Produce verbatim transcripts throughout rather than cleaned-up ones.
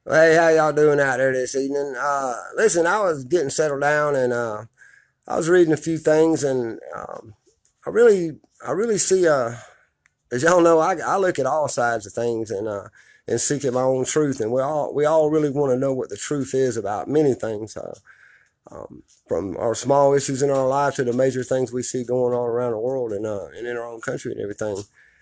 Hey, how y'all doing out there this evening? Uh, listen, I was getting settled down and uh, I was reading a few things, and um, I really, I really see. Uh, as y'all know, I, I look at all sides of things and uh, and seeking my own truth, and we all we all really want to know what the truth is about many things, uh, um, from our small issues in our life to the major things we see going on around the world and uh, and in our own country and everything.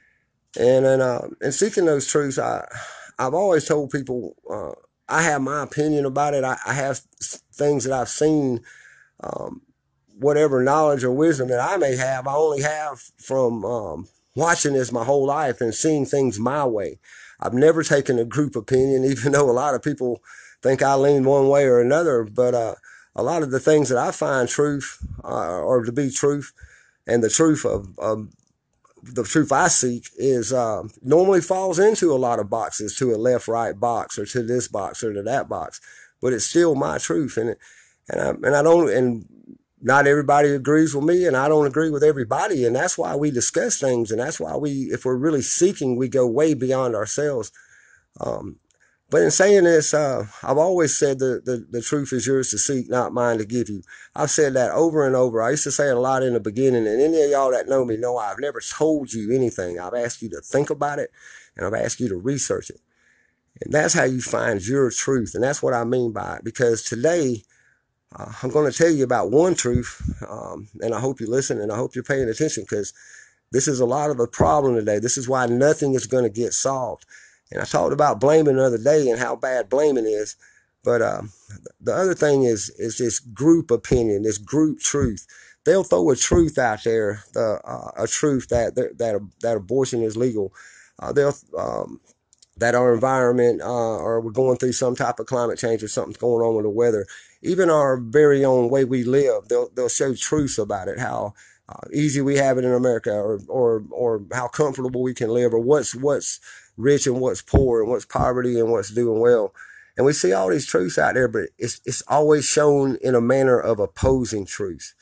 And and uh, and seeking those truths, I I've always told people uh, I have my opinion about it. I, I have things that I've seen, um, whatever knowledge or wisdom that I may have, I only have from um, watching this my whole life and seeing things my way. I've never taken a group opinion, even though a lot of people think I lean one way or another. But uh, a lot of the things that I find truth uh, or to be truth, and the truth of, of the truth I seek is uh, normally falls into a lot of boxes, to a left right box or to this box or to that box, but it's still my truth. And and I, and I don't and not everybody agrees with me, and I don't agree with everybody, and that's why we discuss things, and that's why we, if we're really seeking, we go way beyond ourselves. Um, but in saying this, uh, I've always said the, the, the truth is yours to seek, not mine to give you. I've said that over and over. I used to say it a lot in the beginning, and any of y'all that know me know I've never told you anything. I've asked you to think about it, and I've asked you to research it. And that's how you find your truth, and that's what I mean by it. Because today, uh, I'm going to tell you about one truth, um, and I hope you listen, and I hope you're paying attention, because this is a lot of the problem today. This is why nothing is going to get solved. And I talked about blaming the other day and how bad blaming is. But um, the other thing is is this group opinion, this group truth. They'll throw a truth out there, the, uh, a truth that that that abortion is legal. Uh, they'll um, that our environment, uh, or we're going through some type of climate change, or something's going on with the weather. Even our very own way we live, they'll they'll show truths about it. How uh, easy we have it in America, or or or how comfortable we can live, or what's what's rich and what's poor, and what's poverty and what's doing well. And we see all these truths out there, but it's it's always shown in a manner of opposing truths.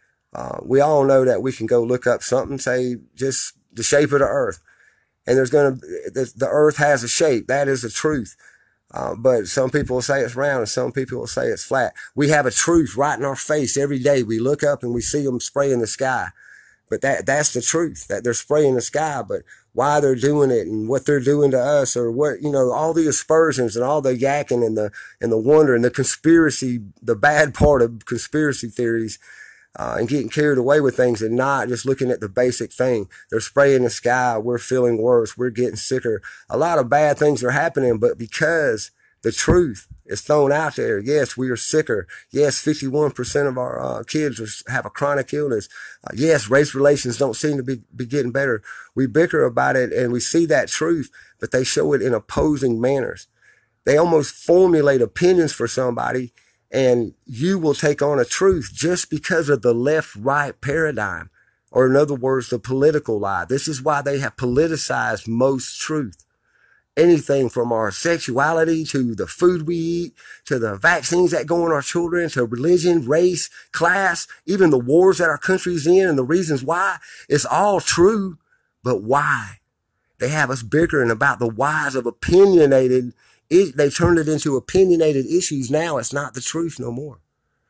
Uh, we all know that we can go look up something, say just the shape of the earth, and there's going to the, the earth has a shape. That is the truth. Uh, but some people will say it's round, and some people will say it's flat. We have a truth right in our face every day. We look up and we see them spray in the sky. But that that's the truth, that they're spraying the sky. But why they're doing it and what they're doing to us, or what, you know, all the aspersions and all the yakking and the and the wonder and the conspiracy, the bad part of conspiracy theories, uh, and getting carried away with things and not just looking at the basic thing. They're spraying the sky. We're feeling worse. We're getting sicker. A lot of bad things are happening, but because the truth is thrown out there, yes, we are sicker. Yes, fifty-one percent of our uh, kids are, have a chronic illness. Uh, yes, race relations don't seem to be, be getting better. We bicker about it and we see that truth, but they show it in opposing manners. They almost formulate opinions for somebody, and you will take on a truth just because of the left-right paradigm, or in other words, the political lie. This is why they have politicized most truth. Anything from our sexuality to the food we eat, to the vaccines that go on our children, to religion, race, class, even the wars that our country's in and the reasons why. It's all true, but why? They have us bickering about the whys of opinionated. It, they turned it into opinionated issues. Now it's not the truth no more.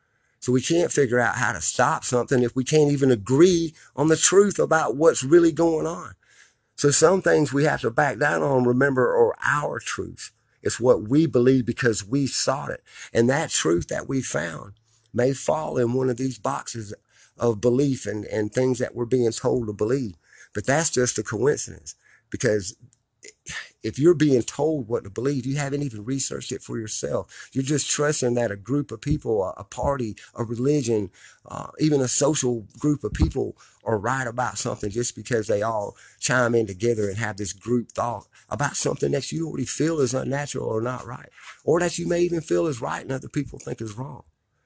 So we can't figure out how to stop something if we can't even agree on the truth about what's really going on. So some things we have to back down on, remember, are our truths. It's what we believe because we sought it. And that truth that we found may fall in one of these boxes of belief and, and things that we're being told to believe. But that's just a coincidence, because if you're being told what to believe, you haven't even researched it for yourself. You're just trusting that a group of people, a, a party, a religion, uh, even a social group of people are right about something just because they all chime in together and have this group thought about something that you already feel is unnatural or not right, or that you may even feel is right and other people think is wrong.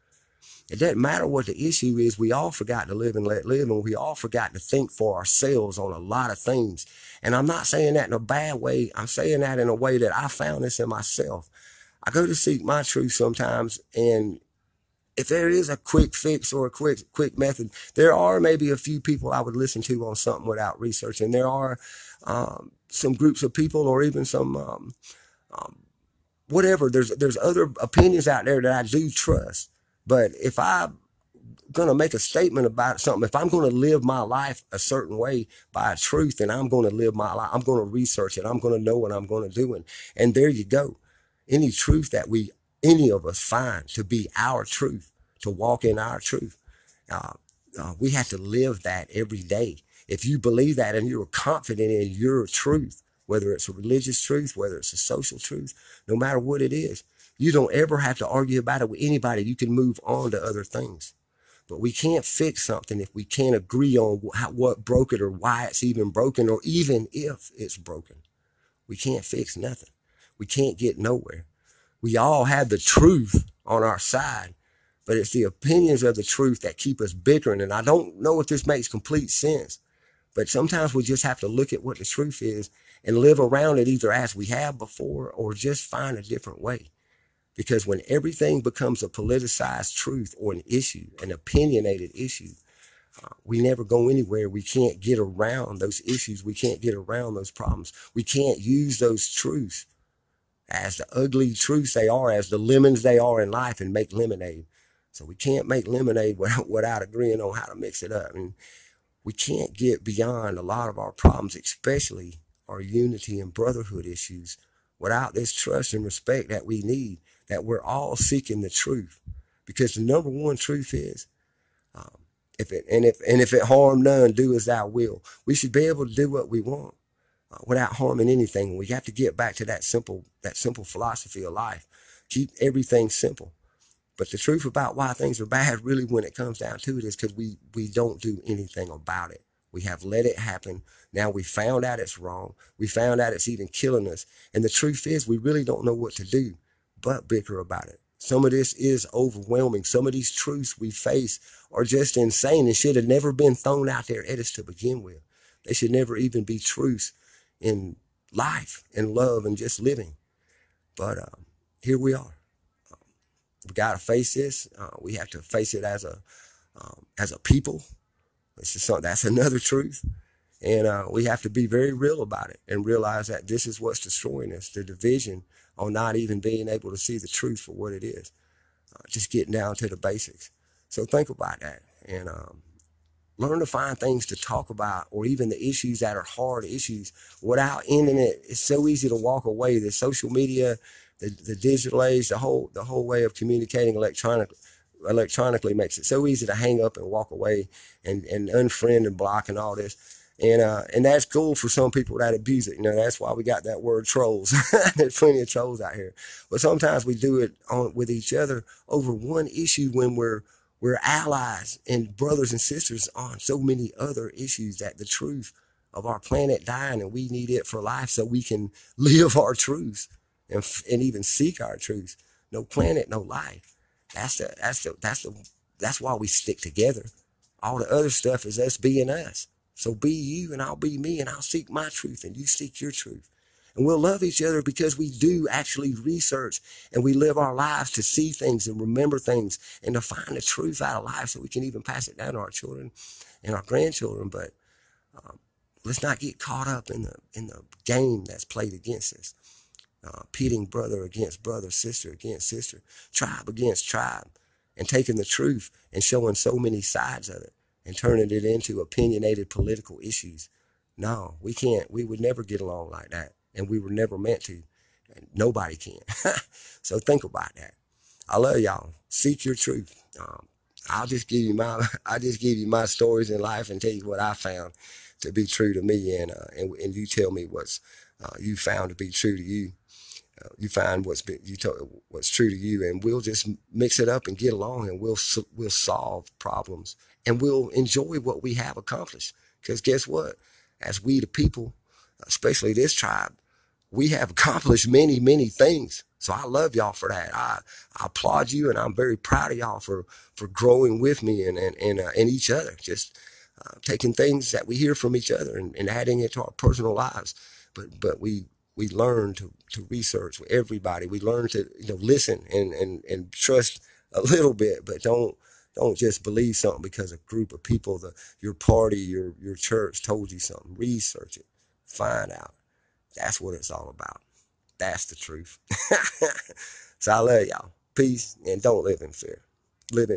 It doesn't matter what the issue is. We all forgot to live and let live, and we all forgot to think for ourselves on a lot of things. And I'm not saying that in a bad way. I'm saying that in a way that I found this in myself. I go to seek my truth sometimes, and if there is a quick fix or a quick quick method, there are maybe a few people I would listen to on something without research, and there are um, some groups of people, or even some um, um, whatever. There's there's other opinions out there that I do trust. But if I'm going to make a statement about something, if I'm going to live my life a certain way by a truth, and I'm going to live my life, I'm going to research it. I'm going to know what I'm going to do. And, and there you go. Any truth that we, any of us find to be our truth, to walk in our truth, uh, uh, we have to live that every day. If you believe that and you're confident in your truth, whether it's a religious truth, whether it's a social truth, no matter what it is, you don't ever have to argue about it with anybody. You can move on to other things. But we can't fix something if we can't agree on how, what broke it or why it's even broken, or even if it's broken. We can't fix nothing. We can't get nowhere. We all have the truth on our side, but it's the opinions of the truth that keep us bickering. And I don't know if this makes complete sense, but sometimes we just have to look at what the truth is and live around it either as we have before or just find a different way. Because when everything becomes a politicized truth or an issue, an opinionated issue, uh, we never go anywhere. We can't get around those issues. We can't get around those problems. We can't use those truths as the ugly truths they are, as the lemons they are in life, and make lemonade. So we can't make lemonade without, without agreeing on how to mix it up. And we can't get beyond a lot of our problems, especially our unity and brotherhood issues, without this trust and respect that we need, that we're all seeking the truth. Because the number one truth is, um, if it and if and if it harm none, do as thou will. We should be able to do what we want uh, without harming anything. We have to get back to that simple that simple philosophy of life. Keep everything simple. But the truth about why things are bad, really, when it comes down to it, is because we we don't do anything about it. We have let it happen. Now we found out it's wrong. We found out it's even killing us. And the truth is, we really don't know what to do but bicker about it. Some of this is overwhelming. Some of these truths we face are just insane and should have never been thrown out there at us to begin with. They should never even be truths in life and love and just living. But um, here we are. We got to face this. Uh, we have to face it as a um, as a people. This is something, that's another truth. And uh, we have to be very real about it and realize that this is what's destroying us, the division on not even being able to see the truth for what it is, uh, just getting down to the basics. So think about that and um, learn to find things to talk about, or even the issues that are hard issues without ending it. It's so easy to walk away. The social media, the, the digital age, the whole the whole way of communicating electronically, electronically makes it so easy to hang up and walk away and, and unfriend and block and all this. And uh, and that's cool for some people that abuse it. You know, that's why we got that word trolls. There's plenty of trolls out here. But sometimes we do it on with each other over one issue when we're we're allies and brothers and sisters on so many other issues, that the truth of our planet dying and we need it for life so we can live our truths and and even seek our truths. No planet, no life. That's the that's the that's the that's why we stick together. All the other stuff is us being us. So be you and I'll be me, and I'll seek my truth and you seek your truth. And we'll love each other because we do actually research and we live our lives to see things and remember things and to find the truth out of life so we can even pass it down to our children and our grandchildren. But um, let's not get caught up in the in the game that's played against us. Uh, pitting brother against brother, sister against sister, tribe against tribe, and taking the truth and showing so many sides of it and turning it into opinionated political issues. No, we can't. We would never get along like that, and we were never meant to. And nobody can. So think about that. I love y'all. Seek your truth. Um, I'll just give you my. I just give you my stories in life and tell you what I found to be true to me, and uh, and and you tell me what's uh, you found to be true to you. Uh, you find what's been, you told, what's true to you, and we'll just mix it up and get along, and we'll we'll solve problems, and we'll enjoy what we have accomplished. Because guess what? As we the people, especially this tribe, we have accomplished many many things. So I love y'all for that. I, I applaud you, and I'm very proud of y'all for for growing with me and and and, uh, and each other. Just uh, taking things that we hear from each other and, and adding it to our personal lives. But but we. We learn to, to research with everybody. We learn to, you know, listen and, and, and trust a little bit, but don't don't just believe something because a group of people, the your party, your your church told you something. Research it. Find out. That's what it's all about. that's the truth. So I love y'all. Peace, and don't live in fear. Live in